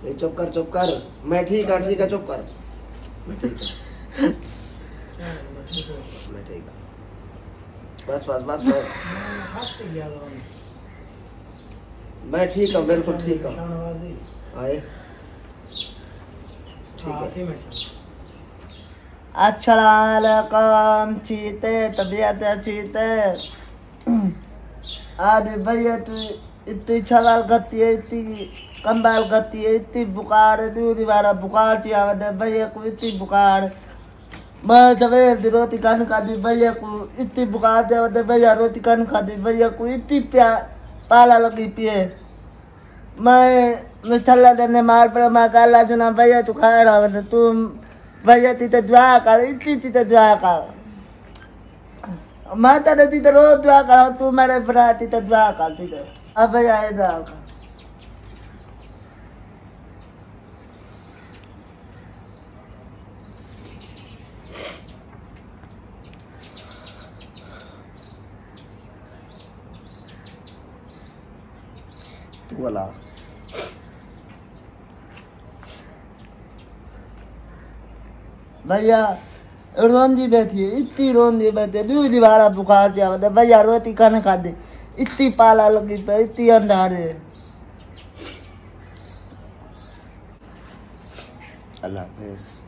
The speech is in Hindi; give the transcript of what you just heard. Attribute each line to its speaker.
Speaker 1: ये चुप कर चुप कर। मैं ठीक है चुप कर। मैं ठीक है मैं ठीक है। बस बस बस बस। मैं ठीक हूँ बिल्कुल ठीक हूँ। आए ठीक है। अस्सलाम चीते तबीयत चीते आज भैया तू इतनी छलाल गति है इतनी कंबाल गति है इतनी बुखार है दूध वाला बुखार चाहिए भैया को इतनी बुखार। मैं सवेर दी रोटी खाने खाती भैया को इतनी बुखार दे भैया रोटी खाने खाती भैया को इतनी प्यार पाला लगी पिए। मैं छल्ला देने मार पर मैं काला चुना भैया तू खा रहा तू भैया तीते दुआ कर इतनी तीते दुआ कर। मैं तेरे तीते रोज दुआ कर तू मेरे भरा तीते दुआ कर तीते अब भैया ये दुआ कर। तू बोला भैया रोंदी बैठी है इतनी रोंदी बैठी दूध वाला बुखार जावा भैया रोटी खाने खा दे इतनी पाला लगी पे इतनी अंधारे। अल्लाह हाफिज़।